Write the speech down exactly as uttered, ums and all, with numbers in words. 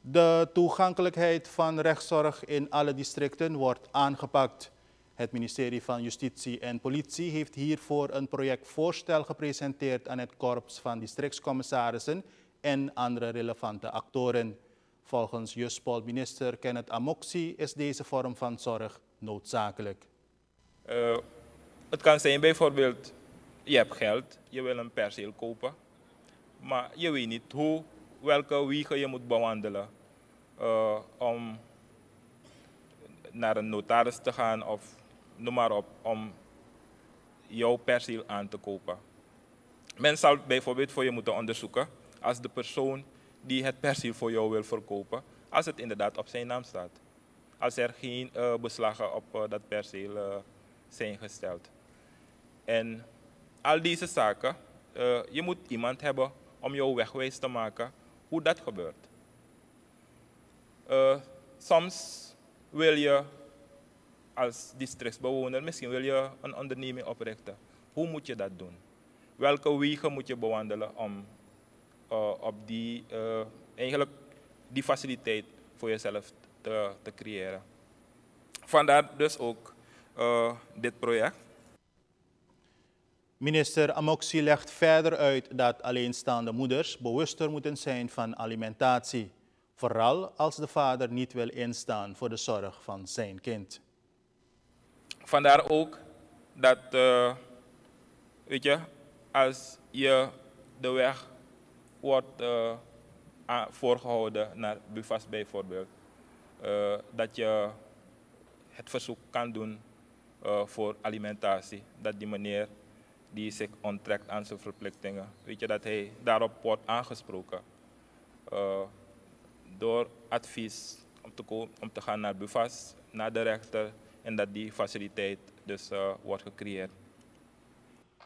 De toegankelijkheid van rechtszorg in alle districten wordt aangepakt. Het ministerie van Justitie en Politie heeft hiervoor een projectvoorstel gepresenteerd aan het korps van districtscommissarissen en andere relevante actoren. Volgens Juspol-minister Kenneth Amoxie is deze vorm van zorg noodzakelijk. Uh, het kan zijn bijvoorbeeld, je hebt geld, je wil een perceel kopen, maar je weet niet hoe, welke wegen je moet bewandelen uh, om naar een notaris te gaan of noem maar op, om jouw perceel aan te kopen. Men zal bijvoorbeeld voor je moeten onderzoeken als de persoon die het perceel voor jou wil verkopen, als het inderdaad op zijn naam staat. Als er geen uh, beslagen op uh, dat perceel uh, zijn gesteld. En al deze zaken, uh, je moet iemand hebben om jou wegwijs te maken hoe dat gebeurt. Uh, soms wil je als districtsbewoner, misschien wil je een onderneming oprichten. Hoe moet je dat doen? Welke wegen moet je bewandelen om uh, op die, uh, eigenlijk die faciliteit voor jezelf te, te creëren? Vandaar dus ook uh, dit project. Minister Amoxie legt verder uit dat alleenstaande moeders bewuster moeten zijn van alimentatie. Vooral als de vader niet wil instaan voor de zorg van zijn kind. Vandaar ook dat, uh, weet je, als je de weg wordt uh, voorgehouden naar BUVAS bijvoorbeeld, uh, dat je het verzoek kan doen uh, voor alimentatie. Dat die meneer die zich onttrekt aan zijn verplichtingen, weet je, dat hij daarop wordt aangesproken. Uh, door advies om te, komen, om te gaan naar BUVAS, naar de rechter, en dat die faciliteit dus uh, wordt gecreëerd.